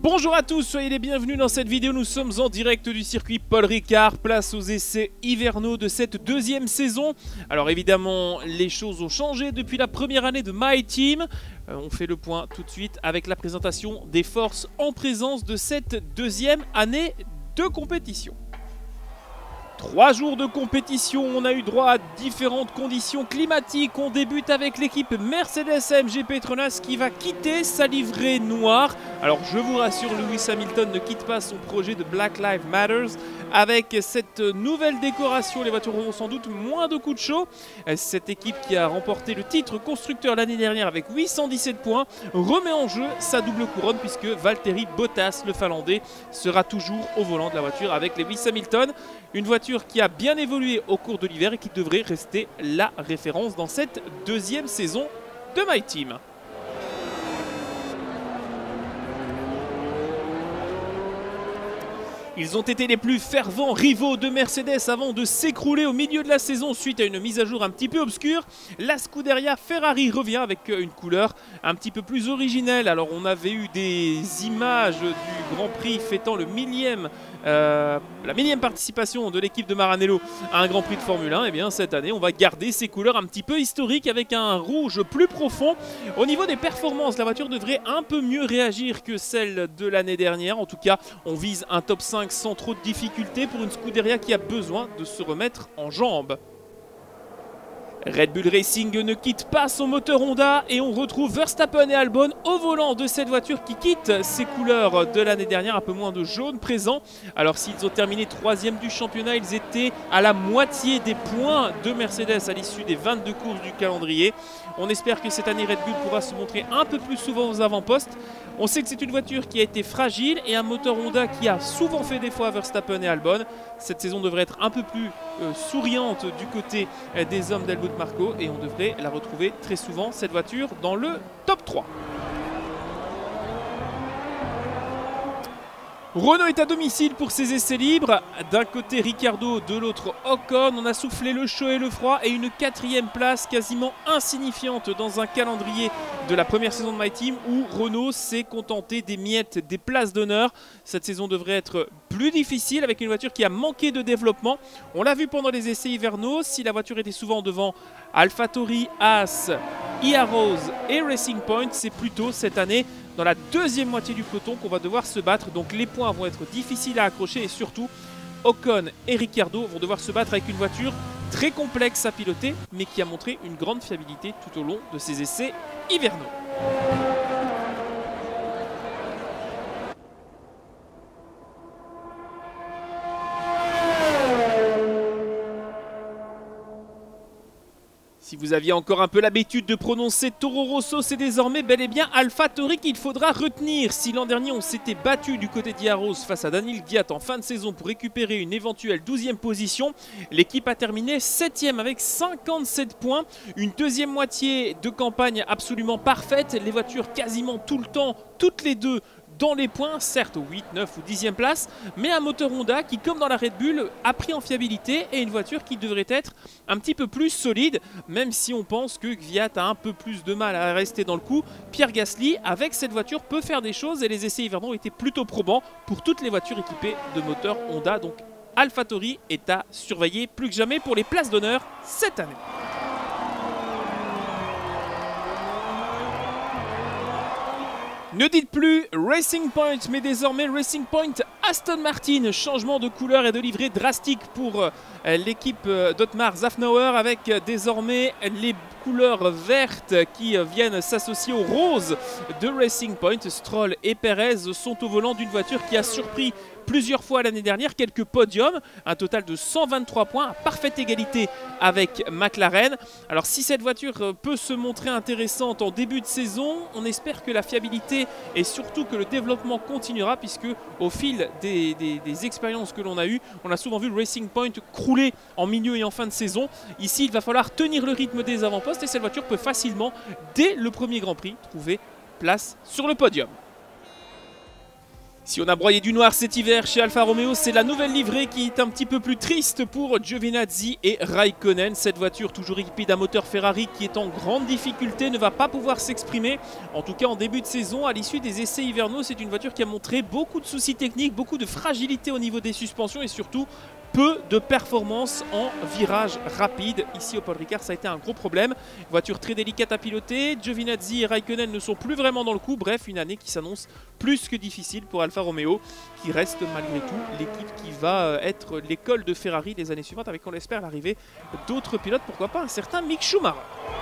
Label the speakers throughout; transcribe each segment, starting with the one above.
Speaker 1: Bonjour à tous, soyez les bienvenus dans cette vidéo. Nous sommes en direct du circuit Paul Ricard, place aux essais hivernaux de cette deuxième saison. Alors évidemment, les choses ont changé depuis la première année de My Team. On fait le point tout de suite avec la présentation des forces en présence de cette deuxième année de compétition. 3 jours de compétition, on a eu droit à différentes conditions climatiques. On débute avec l'équipe Mercedes-AMG Petronas qui va quitter sa livrée noire. Alors je vous rassure, Lewis Hamilton ne quitte pas son projet de Black Lives Matter. Avec cette nouvelle décoration, les voitures auront sans doute moins de coups de chaud. Cette équipe qui a remporté le titre constructeur l'année dernière avec 817 points remet en jeu sa double couronne puisque Valtteri Bottas, le Finlandais, sera toujours au volant de la voiture avec Lewis Hamilton. Une voiture qui a bien évolué au cours de l'hiver et qui devrait rester la référence dans cette deuxième saison de My Team. Ils ont été les plus fervents rivaux de Mercedes avant de s'écrouler au milieu de la saison suite à une mise à jour un petit peu obscure. La Scuderia Ferrari revient avec une couleur un petit peu plus originelle. Alors on avait eu des images du Grand Prix fêtant le la millième participation de l'équipe de Maranello à un Grand Prix de Formule 1. Et bien cette année on va garder ces couleurs un petit peu historiques avec un rouge plus profond. Au niveau des performances, la voiture devrait un peu mieux réagir que celle de l'année dernière. En tout cas, on vise un top 5 sans trop de difficultés pour une Scuderia qui a besoin de se remettre en jambes. Red Bull Racing ne quitte pas son moteur Honda et on retrouve Verstappen et Albon au volant de cette voiture qui quitte ses couleurs de l'année dernière, un peu moins de jaune présent. Alors s'ils ont terminé 3e du championnat, ils étaient à la moitié des points de Mercedes à l'issue des 22 courses du calendrier. On espère que cette année Red Bull pourra se montrer un peu plus souvent aux avant-postes. On sait que c'est une voiture qui a été fragile et un moteur Honda qui a souvent fait défaut à Verstappen et Albon. Cette saison devrait être un peu plus souriante du côté des hommes d'Helmut Marko et on devrait la retrouver très souvent, cette voiture, dans le top 3. Renault est à domicile pour ses essais libres. D'un côté Ricciardo, de l'autre Ocon. On a soufflé le chaud et le froid et une 4e place quasiment insignifiante dans un calendrier de la première saison de My Team où Renault s'est contenté des miettes des places d'honneur. Cette saison devrait être plus difficile avec une voiture qui a manqué de développement. On l'a vu pendant les essais hivernaux, si la voiture était souvent devant AlphaTauri, Haas, Iarros et Racing Point, c'est plutôt cette année dans la deuxième moitié du peloton qu'on va devoir se battre. Donc les points vont être difficiles à accrocher et surtout Ocon et Ricciardo vont devoir se battre avec une voiture très complexe à piloter mais qui a montré une grande fiabilité tout au long de ses essais hivernaux. Si vous aviez encore un peu l'habitude de prononcer Toro Rosso, c'est désormais bel et bien AlphaTauri qu'il faudra retenir. Si l'an dernier on s'était battu du côté d'Iarros face à Daniil Kvyat en fin de saison pour récupérer une éventuelle 12e position, l'équipe a terminé 7e avec 57 points. Une deuxième moitié de campagne absolument parfaite, les voitures quasiment tout le temps, toutes les deux, dans les points, certes 8, 9 ou 10e place, mais un moteur Honda qui, comme dans la Red Bull, a pris en fiabilité et une voiture qui devrait être un petit peu plus solide, même si on pense que Kvyat a un peu plus de mal à rester dans le coup. Pierre Gasly, avec cette voiture, peut faire des choses et les essais hivernaux ont été plutôt probants pour toutes les voitures équipées de moteurs Honda. Donc AlphaTauri est à surveiller plus que jamais pour les places d'honneur cette année. Ne dites plus Racing Point, mais désormais Racing Point Aston Martin. Changement de couleur et de livrée drastique pour l'équipe d'Otmar Szafnauer avec désormais les couleurs vertes qui viennent s'associer au rose de Racing Point. Stroll et Perez sont au volant d'une voiture qui a surpris plusieurs fois l'année dernière, quelques podiums, un total de 123 points, à parfaite égalité avec McLaren. Alors si cette voiture peut se montrer intéressante en début de saison, on espère que la fiabilité et surtout que le développement continuera puisque au fil des expériences que l'on a eues, on a souvent vu le Racing Point crouler en milieu et en fin de saison. Ici, il va falloir tenir le rythme des avant-postes et cette voiture peut facilement, dès le premier Grand Prix, trouver place sur le podium. Si on a broyé du noir cet hiver chez Alfa Romeo, c'est la nouvelle livrée qui est un petit peu plus triste pour Giovinazzi et Raikkonen. Cette voiture, toujours équipée d'un moteur Ferrari qui est en grande difficulté, ne va pas pouvoir s'exprimer. En tout cas en début de saison, à l'issue des essais hivernaux, c'est une voiture qui a montré beaucoup de soucis techniques, beaucoup de fragilité au niveau des suspensions et surtout peu de performance en virage rapide. Ici au Paul Ricard, ça a été un gros problème. Voiture très délicate à piloter. Giovinazzi et Raikkonen ne sont plus vraiment dans le coup. Bref, une année qui s'annonce plus que difficile pour Alfa Romeo, qui reste malgré tout l'équipe qui va être l'école de Ferrari les années suivantes, avec, on l'espère, l'arrivée d'autres pilotes. Pourquoi pas un certain Mick Schumacher.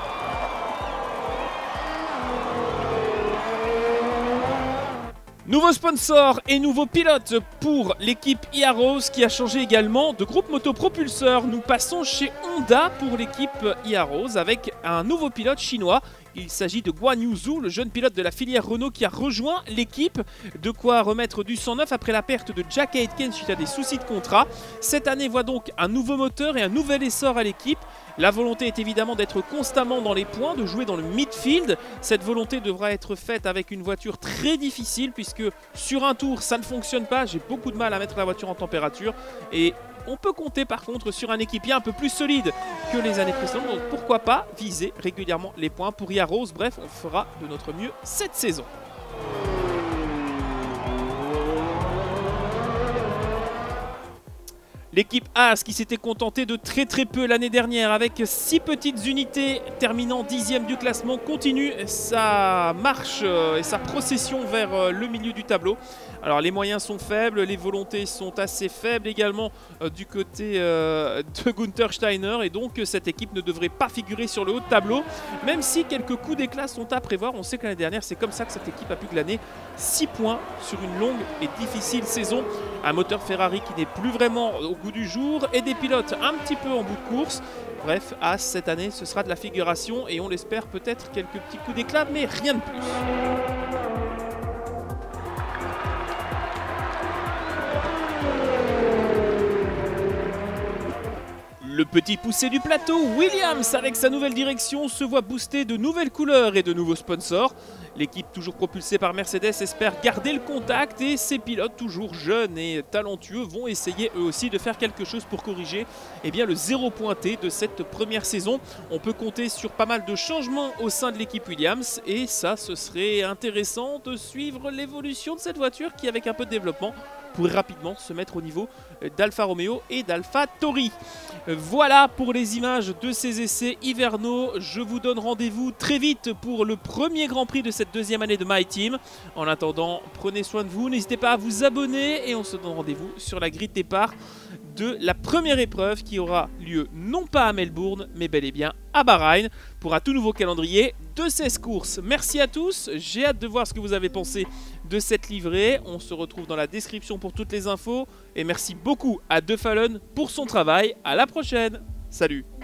Speaker 1: Nouveau sponsor et nouveau pilote pour l'équipe Iarros qui a changé également de groupe motopropulseur. Nous passons chez Honda pour l'équipe Iarros avec un nouveau pilote chinois. Il s'agit de Guan Yu, le jeune pilote de la filière Renault qui a rejoint l'équipe. De quoi remettre du sang neuf après la perte de Jack Aitken suite à des soucis de contrat. Cette année voit donc un nouveau moteur et un nouvel essor à l'équipe. La volonté est évidemment d'être constamment dans les points, de jouer dans le midfield. Cette volonté devra être faite avec une voiture très difficile puisque sur un tour ça ne fonctionne pas. J'ai beaucoup de mal à mettre la voiture en température et on peut compter par contre sur un équipier un peu plus solide que les années précédentes. Donc pourquoi pas viser régulièrement les points pour Iarros. Bref, on fera de notre mieux cette saison. L'équipe Haas qui s'était contentée de très peu l'année dernière avec 6 petites unités terminant 10e du classement continue sa marche et sa procession vers le milieu du tableau. Alors les moyens sont faibles, les volontés sont assez faibles également du côté de Gunther Steiner et donc cette équipe ne devrait pas figurer sur le haut de tableau. Même si quelques coups d'éclat sont à prévoir, on sait que l'année dernière c'est comme ça que cette équipe a pu glaner 6 points sur une longue et difficile saison. Un moteur Ferrari qui n'est plus vraiment au goût du jour et des pilotes un petit peu en bout de course. Bref, Haas cette année ce sera de la figuration et on l'espère peut-être quelques petits coups d'éclat mais rien de plus. Le petit poussé du plateau, Williams, avec sa nouvelle direction, se voit booster de nouvelles couleurs et de nouveaux sponsors. L'équipe, toujours propulsée par Mercedes, espère garder le contact et ses pilotes, toujours jeunes et talentueux, vont essayer eux aussi de faire quelque chose pour corriger le zéro pointé de cette première saison. On peut compter sur pas mal de changements au sein de l'équipe Williams et ça, ce serait intéressant de suivre l'évolution de cette voiture qui, avec un peu de développement, pourrait rapidement se mettre au niveau d'Alfa Romeo et d'Alfa Tauri. Voilà pour les images de ces essais hivernaux. Je vous donne rendez-vous très vite pour le premier Grand Prix de cette deuxième année de My Team. En attendant, prenez soin de vous, n'hésitez pas à vous abonner et on se donne rendez-vous sur la grille de départ de la première épreuve qui aura lieu non pas à Melbourne mais bel et bien à Bahreïn pour un tout nouveau calendrier de 16 courses. Merci à tous, j'ai hâte de voir ce que vous avez pensé de cette livrée. On se retrouve dans la description pour toutes les infos et merci beaucoup à De Fallen pour son travail. À la prochaine, salut.